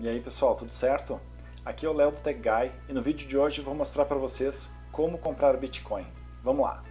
E aí pessoal, tudo certo? Aqui é o Léo do Tech Guy e no vídeo de hoje eu vou mostrar para vocês como comprar Bitcoin. Vamos lá!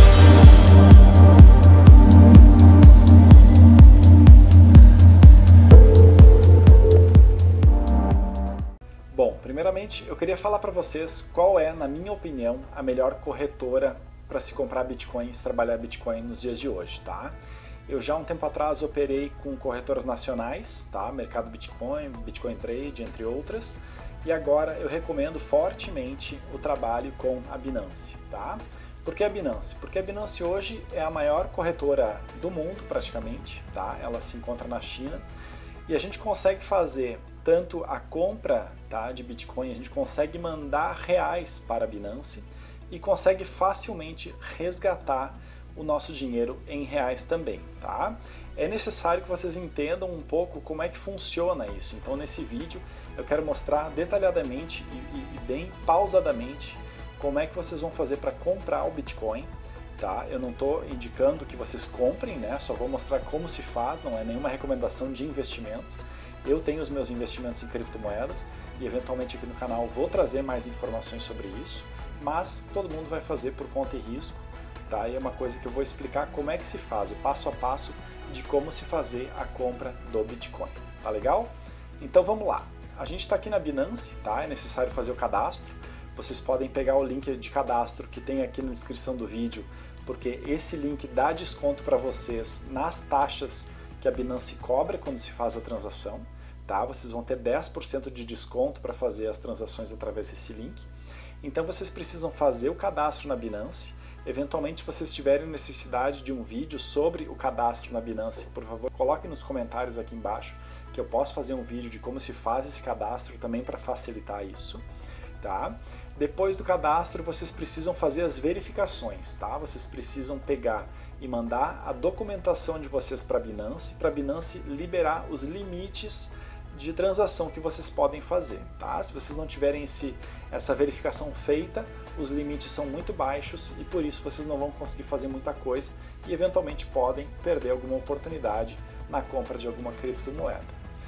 Bom, primeiramente eu queria falar para vocês qual é, na minha opinião, a melhor corretora para se comprar Bitcoin e se trabalhar Bitcoin nos dias de hoje, tá? Eu já há um tempo atrás operei com corretoras nacionais, tá? Mercado Bitcoin, Bitcoin Trade, entre outras. E agora eu recomendo fortemente o trabalho com a Binance, tá? Por que a Binance? Porque a Binance hoje é a maior corretora do mundo, praticamente, tá? Ela se encontra na China e a gente consegue fazer tanto a compra, tá, de Bitcoin, a gente consegue mandar reais para a Binance e consegue facilmente resgatar o nosso dinheiro em reais também, tá? É necessário que vocês entendam um pouco como é que funciona isso. Então nesse vídeo eu quero mostrar detalhadamente e bem pausadamente como é que vocês vão fazer para comprar o Bitcoin, tá? Eu não estou indicando que vocês comprem, né? Só vou mostrar como se faz, não é nenhuma recomendação de investimento. Eu tenho os meus investimentos em criptomoedas e eventualmente aqui no canal vou trazer mais informações sobre isso, mas todo mundo vai fazer por conta e risco. Tá? E é uma coisa que eu vou explicar como é que se faz, o passo a passo de como se fazer a compra do Bitcoin. Tá legal? Então vamos lá. A gente está aqui na Binance, tá? É necessário fazer o cadastro. Vocês podem pegar o link de cadastro que tem aqui na descrição do vídeo, porque esse link dá desconto para vocês nas taxas que a Binance cobra quando se faz a transação. Tá? Vocês vão ter 10% de desconto para fazer as transações através desse link. Então vocês precisam fazer o cadastro na Binance. Eventualmente, se vocês tiverem necessidade de um vídeo sobre o cadastro na Binance, por favor, coloquem nos comentários aqui embaixo, que eu posso fazer um vídeo de como se faz esse cadastro também para facilitar isso, tá? Depois do cadastro, vocês precisam fazer as verificações, tá? Vocês precisam pegar e mandar a documentação de vocês para a Binance liberar os limites de transação que vocês podem fazer, tá? Se vocês não tiverem essa verificação feita, os limites são muito baixos e por isso vocês não vão conseguir fazer muita coisa e eventualmente podem perder alguma oportunidade na compra de alguma criptomoeda.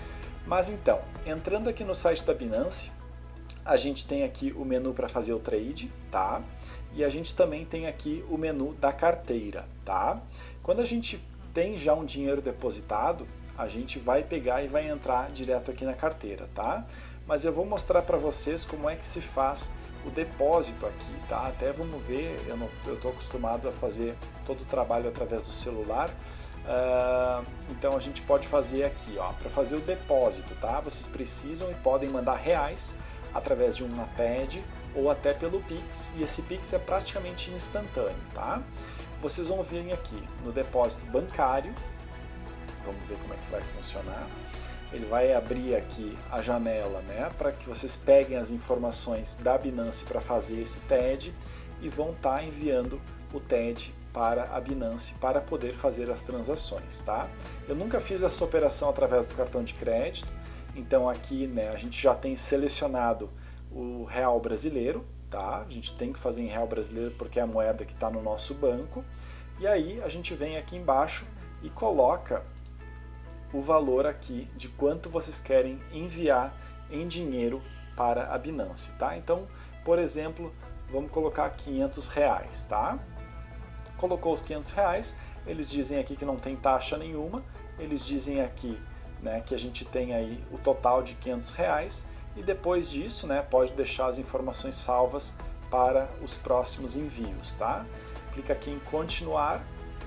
Mas então, entrando aqui no site da Binance, a gente tem aqui o menu para fazer o trade, tá? E a gente também tem aqui o menu da carteira, tá? Quando a gente tem já um dinheiro depositado, a gente vai pegar e vai entrar direto aqui na carteira, tá? Mas eu vou mostrar para vocês como é que se faz o depósito aqui, tá? Até vamos ver, eu estou acostumado a fazer todo o trabalho através do celular, então a gente pode fazer aqui, ó, para fazer o depósito, tá? Vocês precisam e podem mandar reais através de uma TED ou até pelo Pix, e esse Pix é praticamente instantâneo, tá? Vocês vão vir aqui no depósito bancário. Vamos ver como é que vai funcionar. Ele vai abrir aqui a janela, né, para que vocês peguem as informações da Binance para fazer esse TED e vão estar enviando o TED para a Binance para poder fazer as transações, tá? Eu nunca fiz essa operação através do cartão de crédito, então aqui, né, a gente já tem selecionado o real brasileiro, tá? A gente tem que fazer em real brasileiro porque é a moeda que está no nosso banco. E aí a gente vem aqui embaixo e coloca o valor aqui de quanto vocês querem enviar em dinheiro para a Binance, tá? Então, por exemplo, vamos colocar 500 reais, tá? Colocou os 500 reais, eles dizem aqui que não tem taxa nenhuma, eles dizem aqui, né, que a gente tem aí o total de 500 reais e depois disso, né, pode deixar as informações salvas para os próximos envios, tá? Clica aqui em continuar.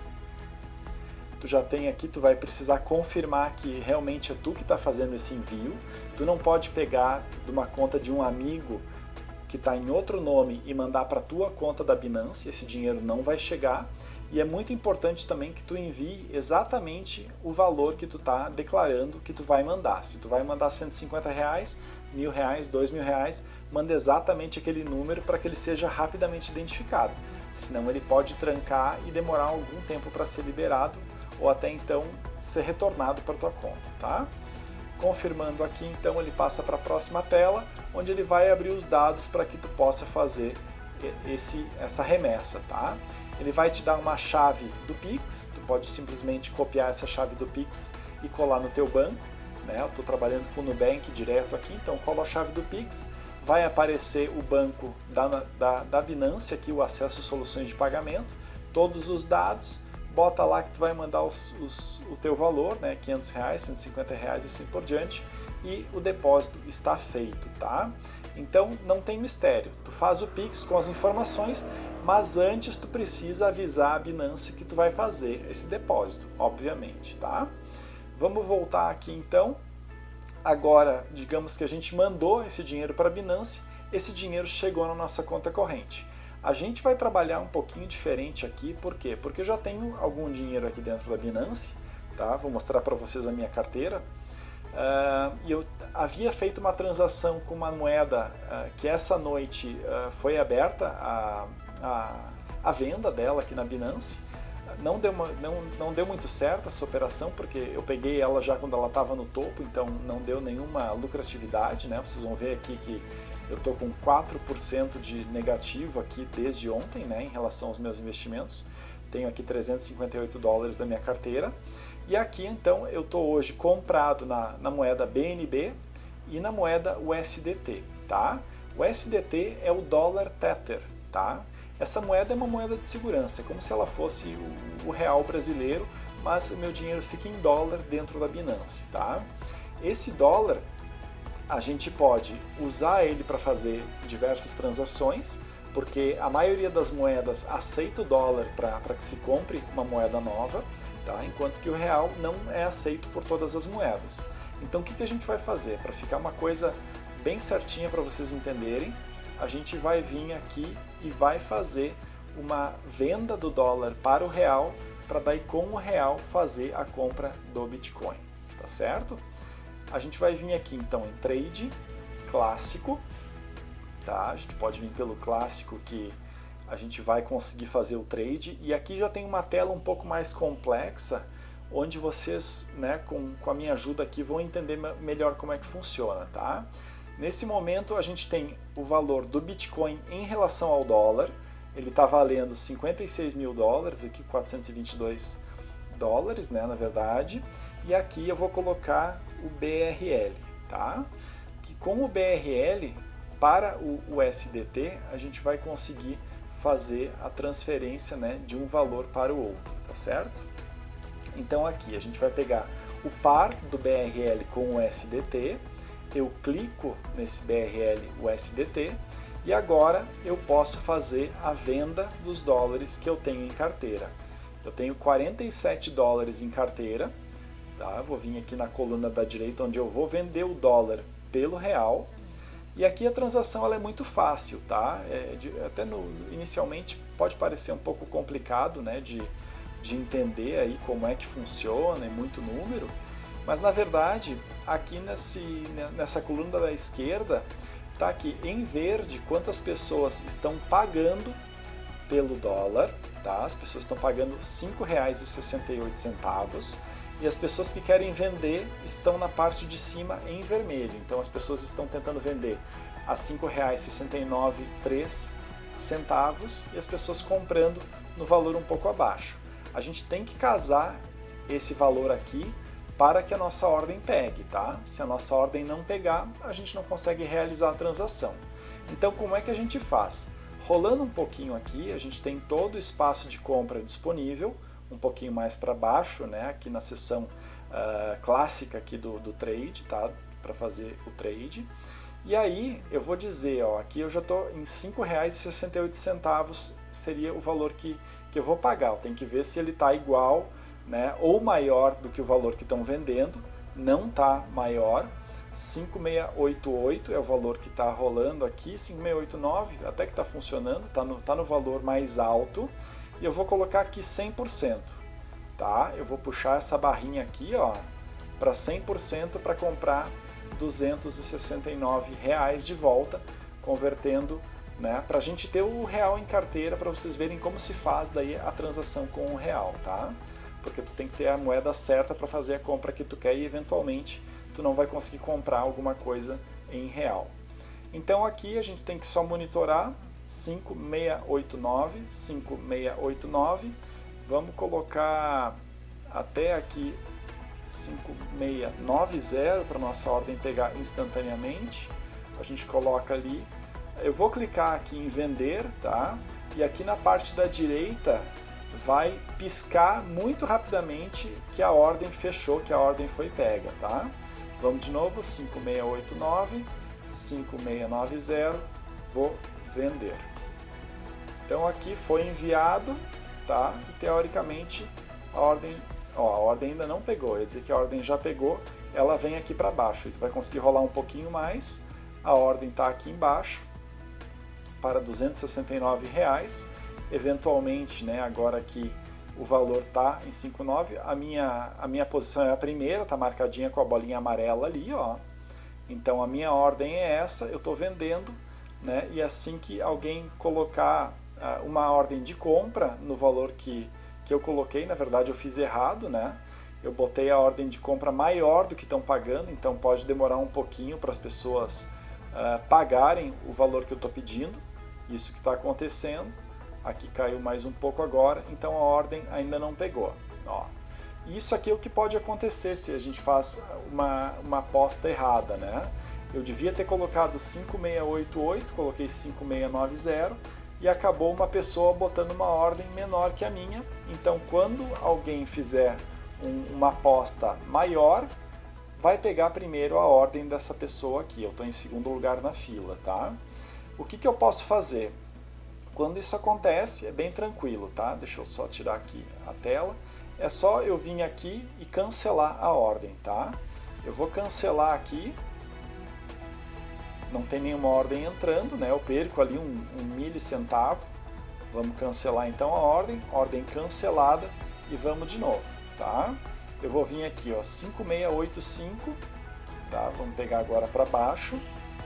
Tu já tem aqui, tu vai precisar confirmar que realmente é tu que está fazendo esse envio. Tu não pode pegar de uma conta de um amigo que está em outro nome e mandar para a tua conta da Binance, esse dinheiro não vai chegar. E é muito importante também que tu envie exatamente o valor que tu está declarando que tu vai mandar. Se tu vai mandar 150 reais, 1.000 reais, 2.000 reais, manda exatamente aquele número para que ele seja rapidamente identificado. Senão ele pode trancar e demorar algum tempo para ser liberado ou até então ser retornado para a tua conta, tá? Confirmando aqui, então ele passa para a próxima tela, onde ele vai abrir os dados para que tu possa fazer essa remessa, tá? Ele vai te dar uma chave do Pix, tu pode simplesmente copiar essa chave do Pix e colar no teu banco, né? Eu estou trabalhando com o Nubank direto aqui, então colo a chave do Pix, vai aparecer o banco da Binance aqui, o acesso soluções de pagamento, todos os dados, bota lá que tu vai mandar o teu valor, né? R$500, R$150 e assim por diante, e o depósito está feito, tá? Então não tem mistério, tu faz o Pix com as informações, mas antes tu precisa avisar a Binance que tu vai fazer esse depósito, obviamente, tá? Vamos voltar aqui então. Agora, digamos que a gente mandou esse dinheiro para a Binance, esse dinheiro chegou na nossa conta corrente. A gente vai trabalhar um pouquinho diferente aqui, por quê? Porque eu já tenho algum dinheiro aqui dentro da Binance, tá? Vou mostrar para vocês a minha carteira. E eu havia feito uma transação com uma moeda que essa noite foi aberta a venda dela aqui na Binance. Não deu muito certo essa operação, porque eu peguei ela já quando ela estava no topo, então não deu nenhuma lucratividade, né? Vocês vão ver aqui que eu estou com 4% de negativo aqui desde ontem, né, em relação aos meus investimentos. Tenho aqui $358 da minha carteira. E aqui então eu estou hoje comprado na moeda BNB e na moeda USDT, tá? O USDT é o dólar Tether, tá? Essa moeda é uma moeda de segurança, é como se ela fosse o real brasileiro, mas o meu dinheiro fica em dólar dentro da Binance, tá? Esse dólar, a gente pode usar ele para fazer diversas transações, porque a maioria das moedas aceita o dólar para que se compre uma moeda nova, tá? Enquanto que o real não é aceito por todas as moedas. Então o que a gente vai fazer? Para ficar uma coisa bem certinha para vocês entenderem, a gente vai vir aqui e vai fazer uma venda do dólar para o real, para daí com o real fazer a compra do Bitcoin, tá certo? A gente vai vir aqui então em Trade, Clássico, tá? A gente pode vir pelo Clássico que a gente vai conseguir fazer o trade, e aqui já tem uma tela um pouco mais complexa, onde vocês, né, com a minha ajuda aqui, vão entender melhor como é que funciona, tá? Nesse momento a gente tem o valor do Bitcoin em relação ao dólar, ele está valendo $56 mil, aqui $422, né, na verdade, e aqui eu vou colocar o BRL, tá? Que com o BRL, para o USDT, a gente vai conseguir fazer a transferência, né, de um valor para o outro, tá certo? Então aqui a gente vai pegar o par do BRL com o USDT, eu clico nesse BRL USDT e agora eu posso fazer a venda dos dólares que eu tenho em carteira. Eu tenho $47 em carteira, tá? Vou vir aqui na coluna da direita onde eu vou vender o dólar pelo real. E aqui a transação ela é muito fácil, tá? Até inicialmente pode parecer um pouco complicado, né, de entender aí como é que funciona, é muito número, mas na verdade aqui nessa coluna da esquerda tá aqui em verde quantas pessoas estão pagando pelo dólar, tá? As pessoas estão pagando R$ 5,68 e as pessoas que querem vender estão na parte de cima em vermelho. Então as pessoas estão tentando vender a R$ 5,69,03 e as pessoas comprando no valor um pouco abaixo. A gente tem que casar esse valor aqui para que a nossa ordem pegue, tá? Se a nossa ordem não pegar, a gente não consegue realizar a transação. Então como é que a gente faz? Rolando um pouquinho aqui, a gente tem todo o espaço de compra disponível, um pouquinho mais para baixo, né? Aqui na seção clássica aqui do trade, tá? Para fazer o trade. E aí eu vou dizer, ó, aqui eu já estou em R$ 5,68 seria o valor que eu vou pagar. Eu tenho que ver se ele está igual, né, ou maior do que o valor que estão vendendo. Não está maior. 5,688 é o valor que está rolando aqui, 5,689 até que está funcionando, tá no valor mais alto. E eu vou colocar aqui 100%, tá? Eu vou puxar essa barrinha aqui, ó, para 100% para comprar R$ 269 de volta, convertendo, né, para a gente ter o real em carteira, para vocês verem como se faz daí a transação com o real, tá? Porque tu tem que ter a moeda certa para fazer a compra que tu quer e eventualmente tu não vai conseguir comprar alguma coisa em real. Então aqui a gente tem que só monitorar 5,689, 5,689. Vamos colocar até aqui 5690 para nossa ordem pegar instantaneamente. A gente coloca ali. Eu vou clicar aqui em vender, tá? E aqui na parte da direita vai piscar muito rapidamente que a ordem fechou, que a ordem foi pega, tá? Vamos de novo, 5689, 5690, vou vender. Então aqui foi enviado, tá? E teoricamente a ordem ainda não pegou, quer dizer que a ordem já pegou, ela vem aqui para baixo. E tu vai conseguir rolar um pouquinho mais, a ordem está aqui embaixo para R$ 269. Eventualmente, né, agora que o valor está em 5,9, a minha posição é a primeira, está marcadinha com a bolinha amarela ali, ó. Então a minha ordem é essa, eu estou vendendo, né, e assim que alguém colocar uma ordem de compra no valor que eu coloquei, na verdade eu fiz errado, né? Eu botei a ordem de compra maior do que estão pagando, então pode demorar um pouquinho para as pessoas pagarem o valor que eu estou pedindo, isso que está acontecendo. Aqui caiu mais um pouco agora, então a ordem ainda não pegou. Ó. Isso aqui é o que pode acontecer se a gente faz uma aposta errada, né? Eu devia ter colocado 5688, coloquei 5690 e acabou uma pessoa botando uma ordem menor que a minha. Então quando alguém fizer uma aposta maior, vai pegar primeiro a ordem dessa pessoa aqui. Eu estou em segundo lugar na fila, tá? O que eu posso fazer? Quando isso acontece, é bem tranquilo, tá? Deixa eu só tirar aqui a tela. É só eu vir aqui e cancelar a ordem, tá? Eu vou cancelar aqui. Não tem nenhuma ordem entrando, né? Eu perco ali um milicentavo. Vamos cancelar então a ordem cancelada e vamos de novo, tá? Eu vou vir aqui, ó, 5685, tá? Vamos pegar agora para baixo,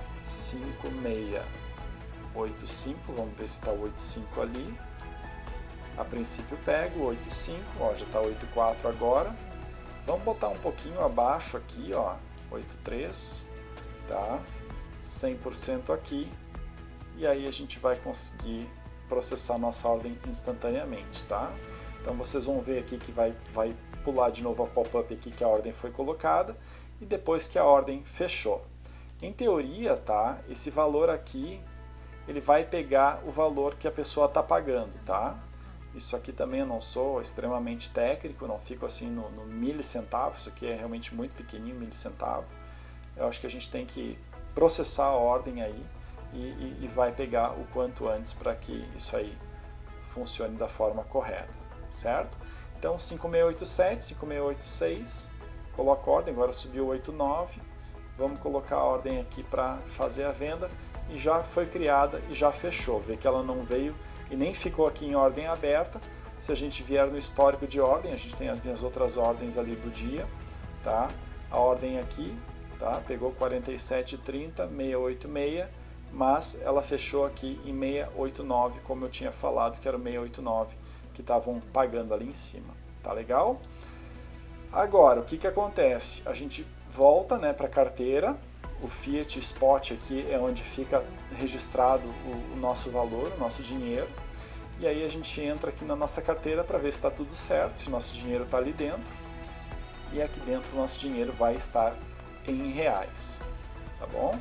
5685, vamos ver se está o 85 ali. A princípio pego o 85, ó, já está 84 agora. Vamos botar um pouquinho abaixo aqui, ó, 83, tá? 100% aqui, e aí a gente vai conseguir processar nossa ordem instantaneamente, tá? Então vocês vão ver aqui que vai pular de novo a pop-up aqui que a ordem foi colocada e depois que a ordem fechou. Em teoria, tá? Esse valor aqui, ele vai pegar o valor que a pessoa está pagando, tá? Isso aqui também eu não sou extremamente técnico, não fico assim no milicentavo, isso aqui é realmente muito pequenininho, milicentavo. Eu acho que a gente tem que processar a ordem aí e vai pegar o quanto antes para que isso aí funcione da forma correta, certo? Então 5687, 5686, coloco a ordem, agora subiu 89, vamos colocar a ordem aqui para fazer a venda e já foi criada e já fechou, vê que ela não veio e nem ficou aqui em ordem aberta. Se a gente vier no histórico de ordem, a gente tem as minhas outras ordens ali do dia, tá? A ordem aqui, tá? Pegou 47,30, 686, mas ela fechou aqui em 689, como eu tinha falado que era o 689 que estavam pagando ali em cima, tá legal? Agora, o que acontece? A gente volta, né, para a carteira, o Fiat Spot aqui é onde fica registrado o nosso valor, o nosso dinheiro, e aí a gente entra aqui na nossa carteira para ver se está tudo certo, se o nosso dinheiro está ali dentro, e aqui dentro o nosso dinheiro vai estar em reais, tá bom?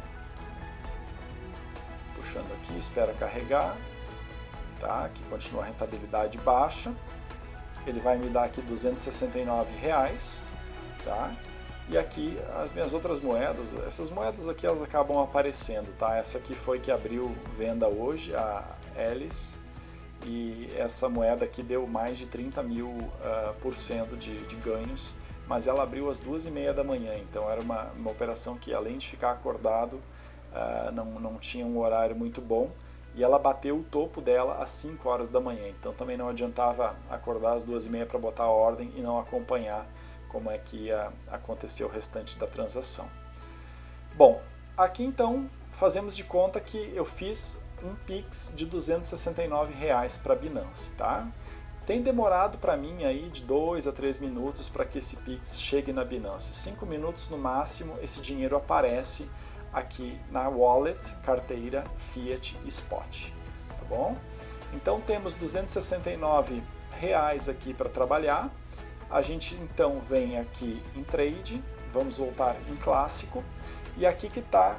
Puxando aqui, espera carregar, tá? Aqui continua a rentabilidade baixa, ele vai me dar aqui R$ 269, tá? E aqui as minhas outras moedas, essas moedas aqui elas acabam aparecendo, tá? Essa aqui foi que abriu venda hoje, a Alice, e essa moeda aqui deu mais de 30.000% de ganhos, mas ela abriu às 2h30 da manhã, então era uma operação que além de ficar acordado, não tinha um horário muito bom, e ela bateu o topo dela às 5 horas da manhã, então também não adiantava acordar às 2h30 para botar a ordem e não acompanhar como é que ia acontecer o restante da transação. Bom, aqui então fazemos de conta que eu fiz um Pix de R$ 269 para a Binance, tá? Tem demorado para mim aí de 2 a 3 minutos para que esse Pix chegue na Binance. 5 minutos no máximo esse dinheiro aparece aqui na wallet, carteira Fiat Spot, tá bom? Então temos R$ 269 aqui para trabalhar. A gente então vem aqui em Trade, vamos voltar em Clássico, e aqui que está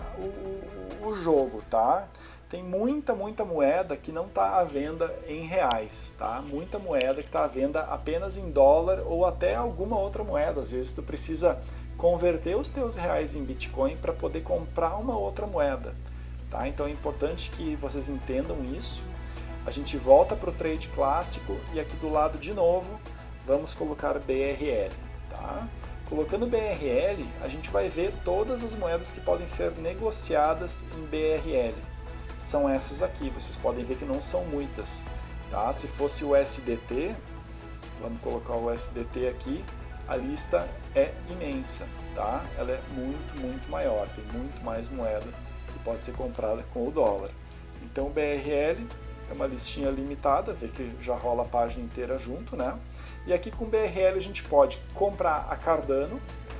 o jogo, tá? Tem muita moeda que não está à venda em reais, tá? Muita moeda que está à venda apenas em dólar ou até alguma outra moeda. Às vezes tu precisa converter os teus reais em Bitcoin para poder comprar uma outra moeda, tá? Então é importante que vocês entendam isso. A gente volta para o trade clássico e aqui do lado de novo vamos colocar BRL, tá? Colocando BRL, a gente vai ver todas as moedas que podem ser negociadas em BRL. São essas aqui, vocês podem ver que não são muitas, tá? Se fosse o USDT, vamos colocar o USDT aqui, a lista é imensa, tá? Ela é muito maior, tem muito mais moeda que pode ser comprada com o dólar. Então o BRL é uma listinha limitada, vê que já rola a página inteira junto, né? E aqui com BRL a gente pode comprar a Cardano,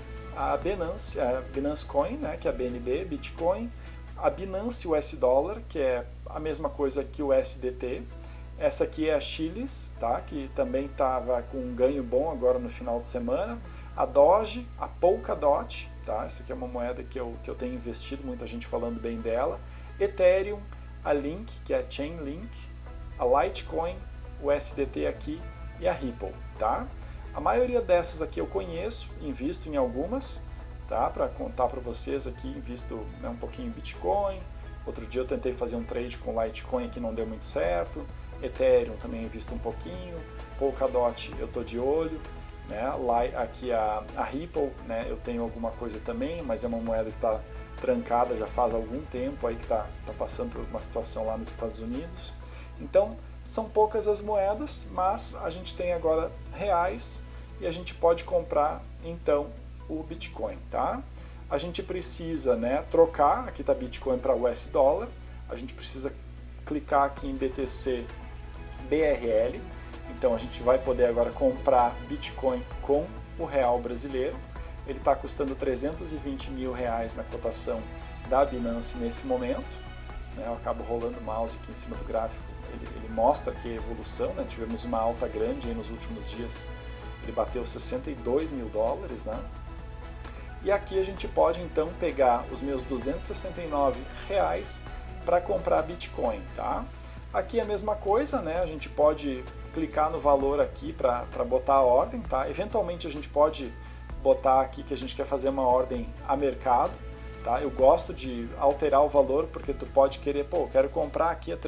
a Binance Coin, né, que é a BNB, Bitcoin, a Binance US Dollar, que é a mesma coisa que o USDT. Essa aqui é a Chilis, tá, que também estava com um ganho bom agora no final de semana. A Doge, a Polkadot, tá, essa aqui é uma moeda que eu tenho investido, muita gente falando bem dela. Ethereum, a Link, que é a Chainlink, a Litecoin, o USDT aqui e a Ripple, tá? A maioria dessas aqui eu conheço, invisto em algumas, tá? Para contar para vocês aqui, invisto, né, um pouquinho em Bitcoin. Outro dia eu tentei fazer um trade com Litecoin que não deu muito certo. Ethereum também invisto um pouquinho. Polkadot eu tô de olho, né? Aqui a Ripple, né? Eu tenho alguma coisa também, mas é uma moeda que está trancada já faz algum tempo aí, que tá passando por uma situação lá nos Estados Unidos. Então são poucas as moedas, mas a gente tem agora reais e a gente pode comprar então o Bitcoin, tá? A gente precisa, né, trocar, aqui está Bitcoin para US dólar, a gente precisa clicar aqui em BTC BRL, então a gente vai poder agora comprar Bitcoin com o real brasileiro. Ele está custando 320 mil reais na cotação da Binance nesse momento, né? Eu acabo rolando o mouse aqui em cima do gráfico, ele mostra aqui a evolução, né? Tivemos uma alta grande aí nos últimos dias, ele bateu 62 mil dólares, né? E aqui a gente pode então pegar os meus 269 reais para comprar Bitcoin, tá? Aqui é a mesma coisa, né? A gente pode clicar no valor aqui para botar a ordem, tá? Eventualmente a gente pode botar aqui que a gente quer fazer uma ordem a mercado, tá? Eu gosto de alterar o valor porque tu pode querer, pô, eu quero comprar aqui a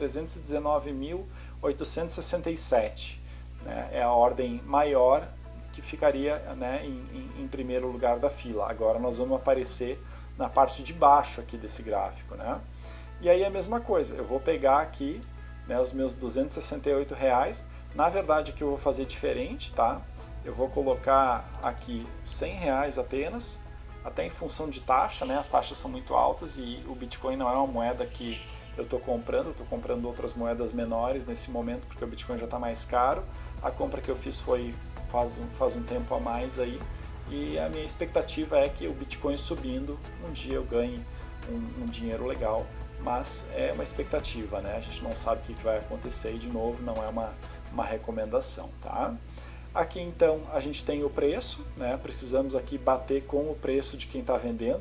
319.867, né? É a ordem maior que ficaria, né, em primeiro lugar da fila. Agora nós vamos aparecer na parte de baixo aqui desse gráfico, né? E aí a mesma coisa, eu vou pegar aqui, né, os meus 268 reais. Na verdade aqui eu vou fazer diferente, tá? Eu vou colocar aqui 100 reais apenas, até em função de taxa, né? As taxas são muito altas e o Bitcoin não é uma moeda que eu estou comprando outras moedas menores nesse momento, porque o Bitcoin já está mais caro. A compra que eu fiz foi faz um tempo a mais aí, e a minha expectativa é que o Bitcoin subindo, um dia eu ganhe um dinheiro legal, mas é uma expectativa, né? A gente não sabe o que vai acontecer e, de novo, não é uma recomendação, tá? Aqui então a gente tem o preço, né? Precisamos aqui bater com o preço de quem está vendendo,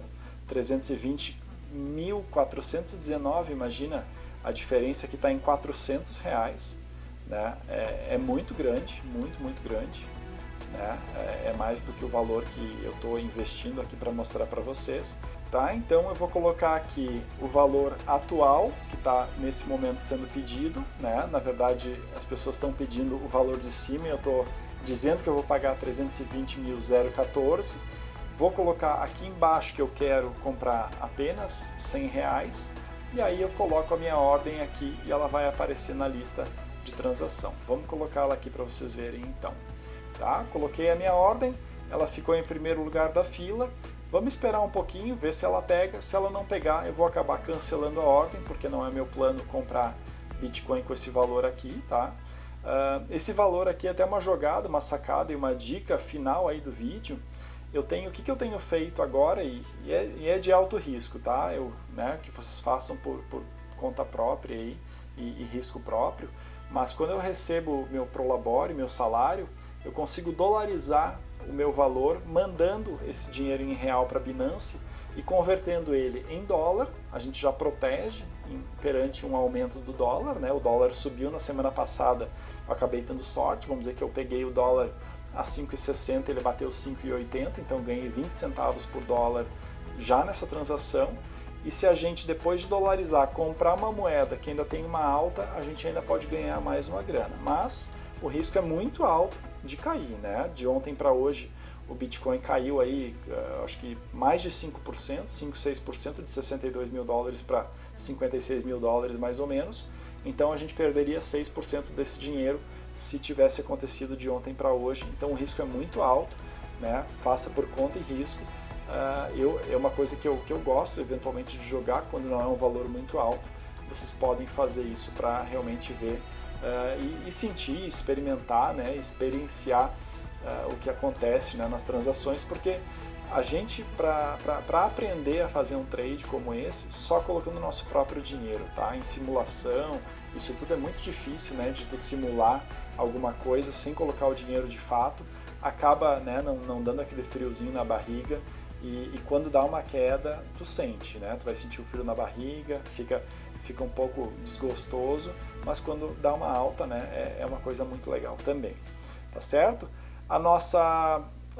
320.419, imagina a diferença que está em 400 reais, né? É muito grande, muito grande, né? É mais do que o valor que eu estou investindo aqui para mostrar para vocês, tá? Então eu vou colocar aqui o valor atual que está nesse momento sendo pedido, né? Na verdade as pessoas estão pedindo o valor de cima e eu estou dizendo que eu vou pagar 320.014. Vou colocar aqui embaixo que eu quero comprar apenas 100 reais e aí eu coloco a minha ordem aqui e ela vai aparecer na lista de transação. Vamos colocá-la aqui para vocês verem então. Tá? Coloquei a minha ordem, ela ficou em primeiro lugar da fila. Vamos esperar um pouquinho, ver se ela pega. Se ela não pegar, eu vou acabar cancelando a ordem, porque não é meu plano comprar Bitcoin com esse valor aqui, tá? Esse valor aqui é até uma jogada, uma sacada e uma dica final aí do vídeo. O que eu tenho feito agora, e é de alto risco, tá? Né, que vocês façam por conta própria aí, e risco próprio, mas quando eu recebo meu prolabore, meu salário, eu consigo dolarizar o meu valor mandando esse dinheiro em real para a Binance e convertendo ele em dólar. A gente já protege perante um aumento do dólar, né? O dólar subiu na semana passada, eu acabei tendo sorte, vamos dizer que eu peguei o dólar a 5,60, ele bateu 5,80, então eu ganhei 20 centavos por dólar já nessa transação. E se a gente, depois de dolarizar, comprar uma moeda que ainda tem uma alta, a gente ainda pode ganhar mais uma grana. Mas o risco é muito alto de cair, né? De ontem para hoje, o Bitcoin caiu aí, acho que mais de 5%, 5, 6%, de 62 mil dólares para 56 mil dólares mais ou menos. Então a gente perderia 6% desse dinheiro se tivesse acontecido de ontem para hoje. Então o risco é muito alto, né? Faça por conta e risco. É uma coisa que eu gosto eventualmente de jogar quando não é um valor muito alto. Vocês podem fazer isso para realmente ver e sentir, experimentar, né? Experienciar o que acontece, né, nas transações, porque a gente, para aprender a fazer um trade como esse, só colocando o nosso próprio dinheiro, tá? Em simulação, isso tudo é muito difícil, né, de tu simular alguma coisa sem colocar o dinheiro de fato, acaba, né, não dando aquele friozinho na barriga e quando dá uma queda, tu sente, né? Tu vai sentir o frio na barriga, fica um pouco desgostoso, mas quando dá uma alta, né, é uma coisa muito legal também, tá certo? A nossa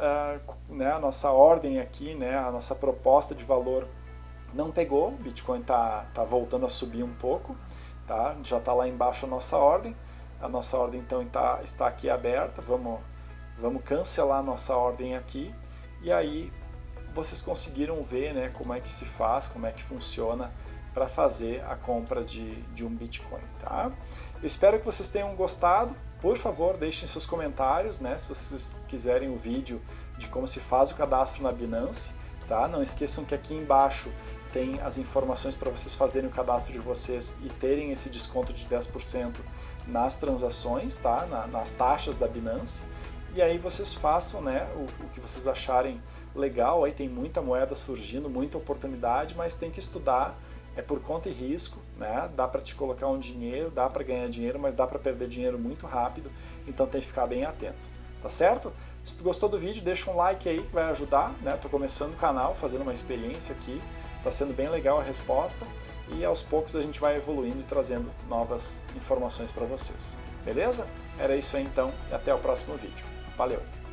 ordem aqui, né, a nossa proposta de valor não pegou, o Bitcoin tá voltando a subir um pouco, tá? Já está lá embaixo a nossa ordem então está aqui aberta, vamos cancelar a nossa ordem aqui, e aí vocês conseguiram ver, né, como é que se faz, como é que funciona para fazer a compra de um Bitcoin, tá? Eu espero que vocês tenham gostado. Por favor, deixem seus comentários, né, se vocês quiserem o vídeo de como se faz o cadastro na Binance, tá? Não esqueçam que aqui embaixo tem as informações para vocês fazerem o cadastro de vocês e terem esse desconto de 10% nas transações, tá? Nas taxas da Binance. E aí vocês façam, né, o que vocês acharem legal. Aí tem muita moeda surgindo, muita oportunidade, mas tem que estudar. É por conta e risco, né? Dá para te colocar um dinheiro, dá para ganhar dinheiro, mas dá para perder dinheiro muito rápido, então tem que ficar bem atento, tá certo? Se tu gostou do vídeo, deixa um like aí que vai ajudar, né? Tô começando o canal, fazendo uma experiência aqui, tá sendo bem legal a resposta e aos poucos a gente vai evoluindo e trazendo novas informações para vocês, beleza? Era isso aí então e até o próximo vídeo. Valeu!